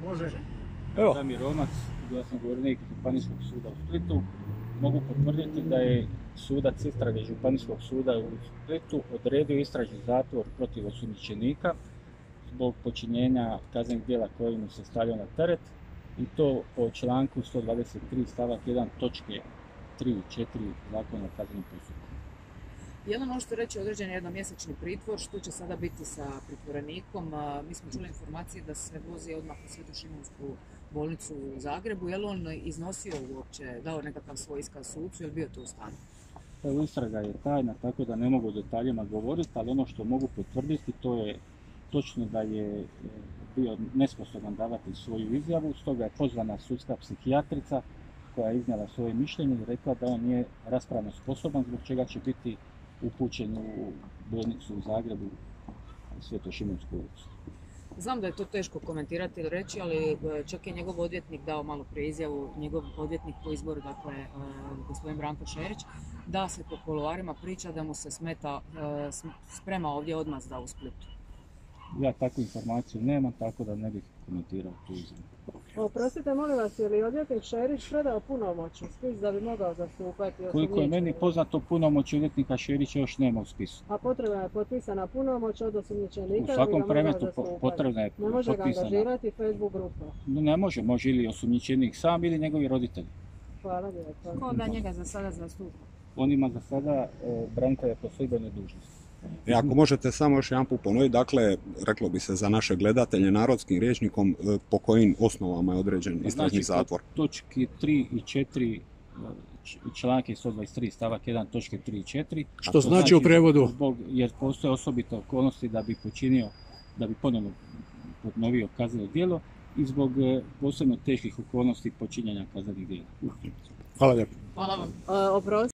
Može. Evo. Damir Romac, glasnogovornik Županijskog suda u Splitu. Mogu potvrditi da je sudac istrage Županijskog suda u Splitu odredio istražni zatvor protiv osumnjičenika zbog počinjenja kaznenih djela koje mu se stavljaju na teret, i to po članku 123 stavak 1 točke 3 i 4 Zakona o kaznenom postupku. Je li možete reći određen jednomjesečni pritvor, što će sada biti sa pritvorenikom? Mi smo čuli informacije da se vozi odmah u Svetošimunsku bolnicu u Zagrebu. Je li on iznosio uopće, dao nekakav svoj iskaz sucu ili bio to u stanju? Evo, istraga je tajna, tako da ne mogu o detaljima govoriti, ali ono što mogu potvrditi to je točno da je bio nesposoban davati svoju izjavu, stoga je pozvana sudska psihijatrica koja je iznijela svoje mišljenje i rekla da on nije raspravno sposoban, zbog čega će biti upućen u bolnicu u Zagrebu, Svetošimunsku ulicu. Znam da je to teško komentirati ili reći, ali čak je njegov odvjetnik dao malo prije izjavu, njegov odvjetnik po izboru, dakle gospodin Branko Šerić, da se po kuloarima priča da mu se sprema ovdje odmazda u Splitu. Ja takvu informaciju nemam, tako da ne bih komentirao tu izjavu. Oprostite, molim vas, je li odvjetnik Šerić predao punomoćni spis da bi mogao zastupati osumnjičenika? Koliko je meni poznato, punomoć odvjetnika Šerića još nema u spisu. A potrebna je potpisana punomoć od osumnjičenika? U svakom predmetu potrebna je potpisana. Ne može ga potpisana. angažirati Facebook grupa? Ne može, može ili osumnjičenik sam ili njegovi roditelji. Hvala lijepo. Ko da njega za sada zastupa? On ima za sada branitelja po službenoj dužnosti. Ako možete samo još jedan put ponoviti, dakle, reklo bi se za naše gledatelje narodskim rječnikom, po kojim osnovama je određen istražni zatvor? Točki 3 i 4, članke 123 stavak 1 točke 3 i 4. Što znači u prevodu? Jer postoje osobite okolnosti da bi počinio, da bi ponovno ponovio kazneno djelo i zbog posebno teških okolnosti počinjenja kaznenih djela. Hvala lijepo. Hvala vam.